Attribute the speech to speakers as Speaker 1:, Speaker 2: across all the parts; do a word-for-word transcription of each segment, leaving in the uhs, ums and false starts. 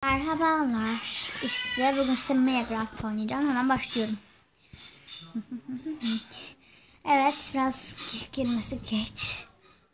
Speaker 1: Merhabalar. İşte bugün size Minecraft oynayacağım. Hemen başlıyorum. Evet, biraz girmesi geç.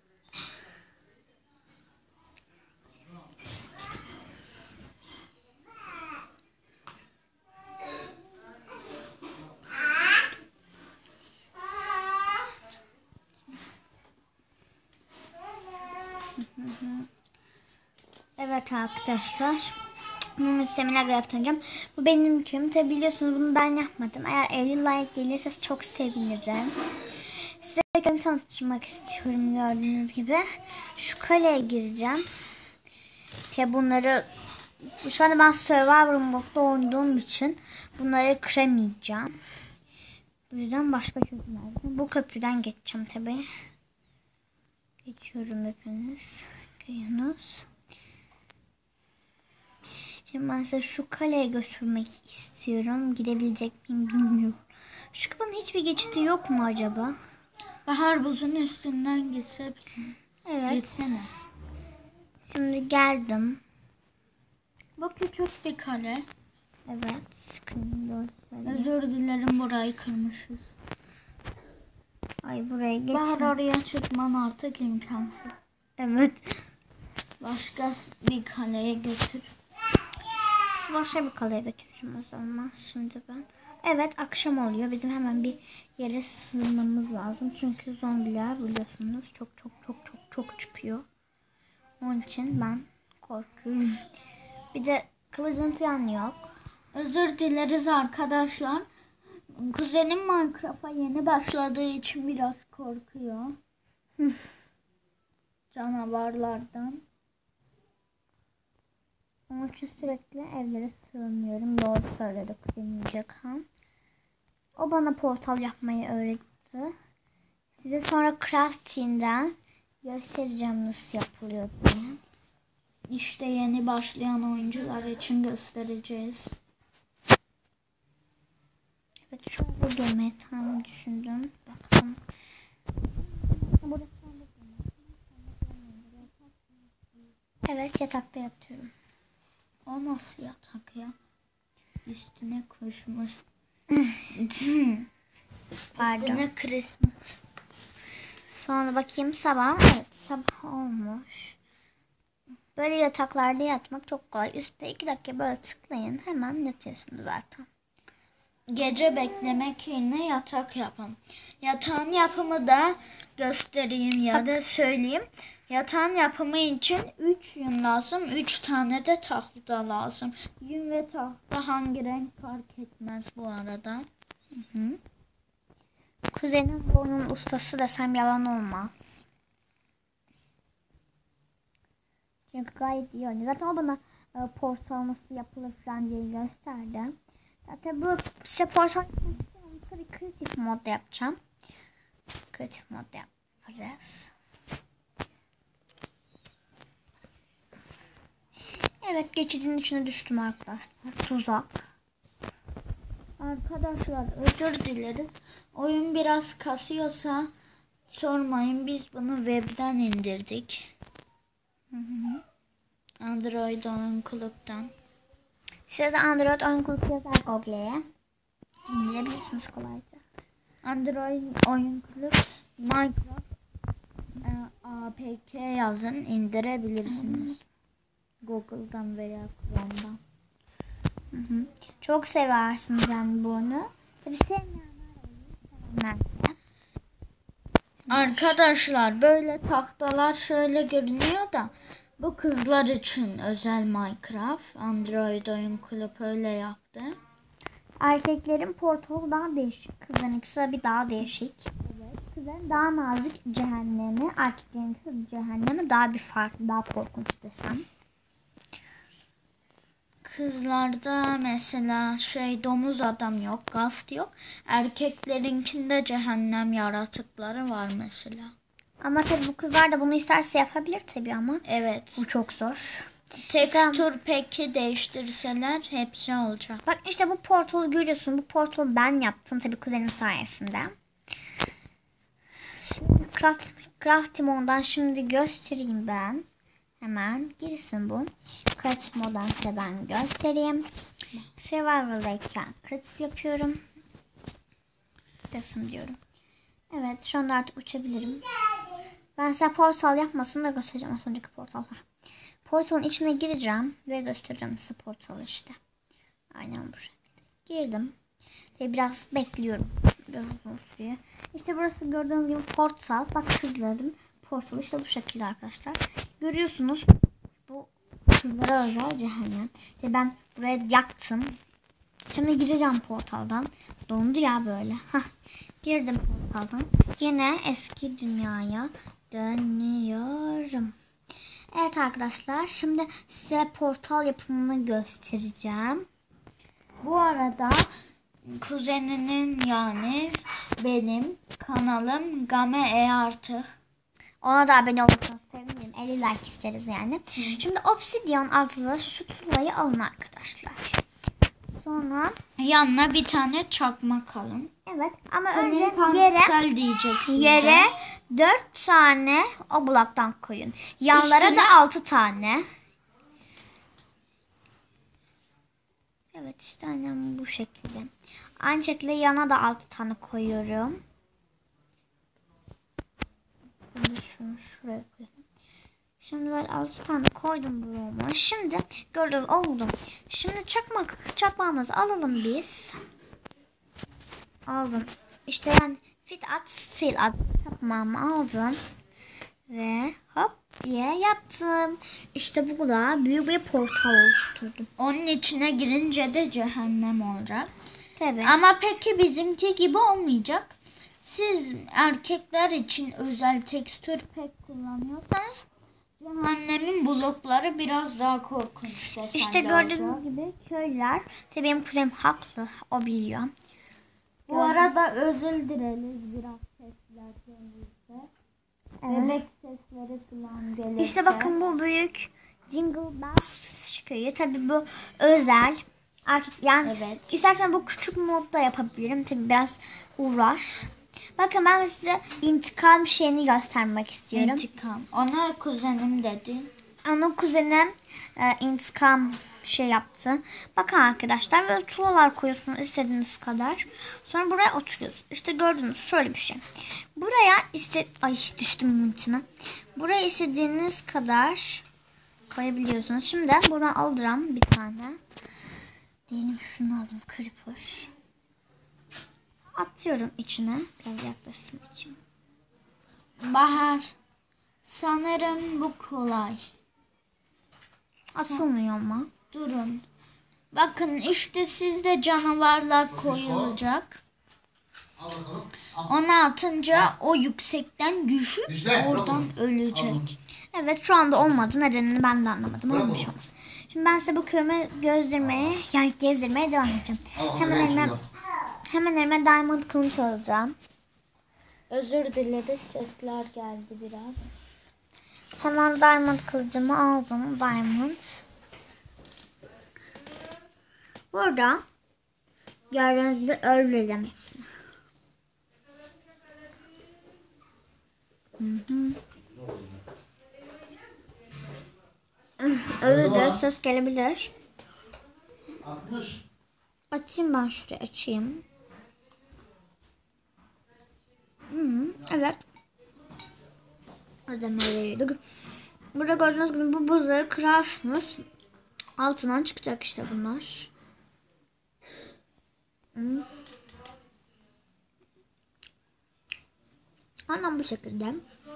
Speaker 1: Evet arkadaşlar. Bunu size Minecraft oynayacağım. Bu benim ülkem. Tabi biliyorsunuz bunu ben yapmadım. Eğer elli like gelirse çok sevinirim. Size ülkemi tanıtmak istiyorum gördüğünüz gibi. Şu kaleye gireceğim. Tabi bunları şu anda ben Survivor modda oynadığım için bunları kıramayacağım. Bu yüzden başka çözüm lazım. Bu köprüden geçeceğim tabi. Geçiyorum hepiniz. Görüyorsunuz. Şimdi ben size şu kaleye götürmek istiyorum. Gidebilecek miyim bilmiyorum. Şu kapının hiçbir geçidi yok mu acaba?
Speaker 2: Bahar buzun üstünden geçebilirsin.
Speaker 1: Evet.
Speaker 2: Geçsene.
Speaker 1: Şimdi geldim.
Speaker 2: Bu küçük bir kale.
Speaker 1: Evet. Sıkıntı.
Speaker 2: Özür dilerim, burayı kırmışız.
Speaker 1: Ay buraya geç.
Speaker 2: Bahar oraya çıkman artık imkansız.
Speaker 1: Evet.
Speaker 2: Başka bir kaleye götür.
Speaker 1: Siz başka bir kaleye götüreceğim o zaman. Şimdi ben. Evet, akşam oluyor. Bizim hemen bir yere sığınmamız lazım. Çünkü zombiler biliyorsunuz çok çok çok çok çok çıkıyor. Onun için ben korkuyorum. Bir de kılıcım falan yok.
Speaker 2: Özür dileriz arkadaşlar. Kuzenim Minecraft'a yeni başladığı için biraz korkuyor. Canavarlardan.
Speaker 1: Onun için sürekli evlere sığınıyorum. Doğru söyledi kuzenim Jakan. O bana portal yapmayı öğretti. Size sonra crafting'den göstereceğim nasıl yapılıyor diye.
Speaker 2: İşte yeni başlayan oyuncular için göstereceğiz.
Speaker 1: Evet, şöyle girmeyi tam düşündüm. Bakalım. Evet, yatakta yatıyorum.
Speaker 2: O nasıl yatak ya? Üstüne koşmuş.
Speaker 1: Pardon.
Speaker 2: Üstüne Christmas.
Speaker 1: Sonra bakayım sabah. Evet, sabah olmuş. Böyle yataklarda yatmak çok kolay. Üstte iki dakika böyle tıklayın. Hemen yatıyorsunuz zaten.
Speaker 2: Gece beklemek yerine yatak yapın. Yatağın yapımı da göstereyim ya da söyleyeyim. Yatağın yapımı için üç yün lazım. üç tane de tahta lazım. Yün ve tahta hangi renk fark etmez bu arada.
Speaker 1: Hı hı. Kuzenim bunun ustası desem yalan olmaz. Çünkü gayet iyi oynuyor. Zaten o bana e, portal nasıl yapılır falan diye gösterdi. Zaten bu size portal tabii kreatif modda yapacağım. Kreatif modda yaparız. Evet, geçidin içine düştüm arkadaşlar. Tuzak.
Speaker 2: Arkadaşlar özür dileriz. Oyun biraz kasıyorsa sormayın, biz bunu webden indirdik.
Speaker 1: Hı hı.
Speaker 2: Android oyun kulüpten.
Speaker 1: Siz de Android oyun kulübü yazar Google'ye indirebilirsiniz kolayca.
Speaker 2: Android oyun kulüp Minecraft e, A P K yazın, indirebilirsiniz. Hı hı. Google'dan veya Chrome'dan.
Speaker 1: Hı hı. Çok seversiniz yani bunu. Tabii sevmeyenler olur.
Speaker 2: Arkadaşlar böyle tahtalar şöyle görünüyor da bu kızlar için özel Minecraft. Android oyun kulüp öyle yaptı.
Speaker 1: Erkeklerin portalı daha değişik. Kızlarınkisi bir daha değişik. Evet. Kızların daha nazik cehennemi, erkeklerinkisi cehennemi daha bir farklı, daha korkunç desem.
Speaker 2: Kızlarda mesela şey domuz adam yok, gast yok. Erkeklerinkinde cehennem yaratıkları var mesela.
Speaker 1: Ama tabii bu kızlar da bunu isterse yapabilir tabii ama.
Speaker 2: Evet.
Speaker 1: Bu çok zor.
Speaker 2: Tekstür peki değiştirseler hepsi olacak.
Speaker 1: Bak işte bu portalı görüyorsun. Bu portalı ben yaptım tabii kuzenim sayesinde. Şimdi craft, crafting ondan şimdi göstereyim ben. Hemen girsin bu. Kreatif moddan size ben göstereyim. Survival'dayken kreatif yapıyorum. Resim diyorum. Evet, şu anda artık uçabilirim. Ben size portal yapmasını da göstereceğim. Az önceki portallar. Portalın içine gireceğim ve göstereceğim size portalı işte. Aynen bu şekilde. Girdim. Ve biraz bekliyorum. Biraz uzun sürüyor. İşte burası gördüğünüz gibi portal. Bak hızladım. Portal işte bu şekilde arkadaşlar. Görüyorsunuz. Bu kızlara özel cehennem. İşte ben buraya yaktım. Şimdi gireceğim portaldan. Dondu ya böyle. Hah. Girdim portaldan. Yine eski dünyaya dönüyorum. Evet arkadaşlar. Şimdi size portal yapımını göstereceğim.
Speaker 2: Bu arada kuzeninin yani benim kanalım Game E artı.
Speaker 1: Ona da abone olursanız sevinirim. elli like isteriz yani. Hı. Şimdi Obsidian adlı şu tuğlayı alın arkadaşlar. Sonra
Speaker 2: yanına bir tane çakmak alın.
Speaker 1: Evet ama
Speaker 2: Senin
Speaker 1: önce yere,
Speaker 2: diyeceksiniz
Speaker 1: yere dört tane o bloktan koyun. Yanlara Üstüne... da altı tane. Evet işte aynen bu şekilde. Aynı şekilde yana da altı tane koyuyorum. Şimdi şunu şuraya koyalım. Şimdi ben altı tane koydum bloğuma. Şimdi gördünüz oldu. Şimdi çakmak çakmağımızı alalım biz. Aldım. İşte yani fit at sil at çakmağımı aldım. Ve hop diye yaptım. İşte bu da büyük bir portal oluşturdum.
Speaker 2: Onun içine girince de cehennem olacak.
Speaker 1: Tabii.
Speaker 2: Ama peki bizimki gibi olmayacak. Siz erkekler için özel tekstür pek kullanıyorsanız cehennemin blokları biraz daha korkunç.
Speaker 1: İşte gördüğünüz gibi köyler. Tabii benim kuzenim haklı. O biliyor.
Speaker 2: Bu Gördüm. arada özür dileriz biraz sesler gelirse. Evet. Bebek sesleri falan gelirse.
Speaker 1: İşte bakın bu büyük Jingle Bells köyü. Tabii bu özel. Artık yani evet. İstersen bu küçük modda yapabilirim. Tabii biraz uğraş. Bakın ben size intikam şeyini göstermek istiyorum.
Speaker 2: İntikam. Ona kuzenim dedi.
Speaker 1: Onun kuzenim e, intikam şey yaptı. Bakın arkadaşlar böyle tuğlalar koyuyorsunuz istediğiniz kadar. Sonra buraya oturuyorsunuz. İşte gördünüz şöyle bir şey. Buraya iste ay düştüm bunun içine. Buraya istediğiniz kadar koyabiliyorsunuz. Şimdi buradan alacağım bir tane. Diyelim şunu aldım. Creeper. Atıyorum içine. Biraz yaklaştım içime.
Speaker 2: Bahar. Sanırım bu kolay.
Speaker 1: Atılmıyor ama.
Speaker 2: Durun. Bakın işte sizde canavarlar koyulacak. Onu atınca o yüksekten düşüp oradan ölecek.
Speaker 1: Evet şu anda olmadı. Nedenini ben de anlamadım. Olmuş olmaz. Şimdi ben size bu köyümü gözdirmeye, yani gezdirmeye devam edeceğim. Hemen elime, hemen elime diamond kılıç alacağım.
Speaker 2: Özür dileriz sesler geldi biraz.
Speaker 1: Hemen diamond kılıcımı aldım. Diamond. Burada gördüğünüz gibi öldürdüm hepsini. Hı hı. Öyle de ses gelebilir. Açayım ben şuraya açayım. Hı, evet. Ödemeliydik. Burada gördüğünüz gibi bu buzları kırarsınız. Altından çıkacak işte bunlar. Hı. Aynen bu şekilde.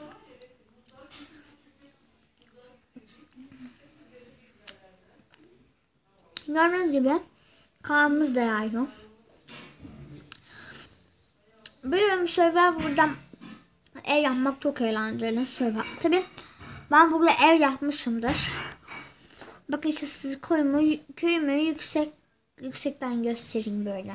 Speaker 1: Gördüğünüz gibi kahvemiz de yayıyor. Benim Survivor'da ev yapmak çok eğlenceli. Survivor. Tabii ben burada ev yapmışımdır. Bakın işte sizi köyümü, köyümü yüksek yüksekten göstereyim böyle.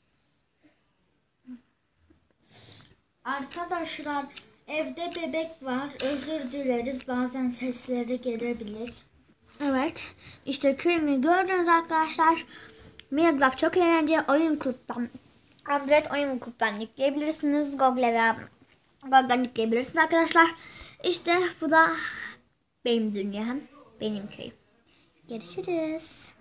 Speaker 2: Arkadaşlar evde bebek var. Özür dileriz. Bazen sesleri gelebilir.
Speaker 1: Evet. İşte köyümü gördünüz arkadaşlar. Minecraft çok eğlenceli. Oyun kulüpten, Android oyun kulüpten yükleyebilirsiniz. Google veya Google'dan yükleyebilirsiniz arkadaşlar. İşte bu da benim dünyam, benim köyüm. Görüşürüz.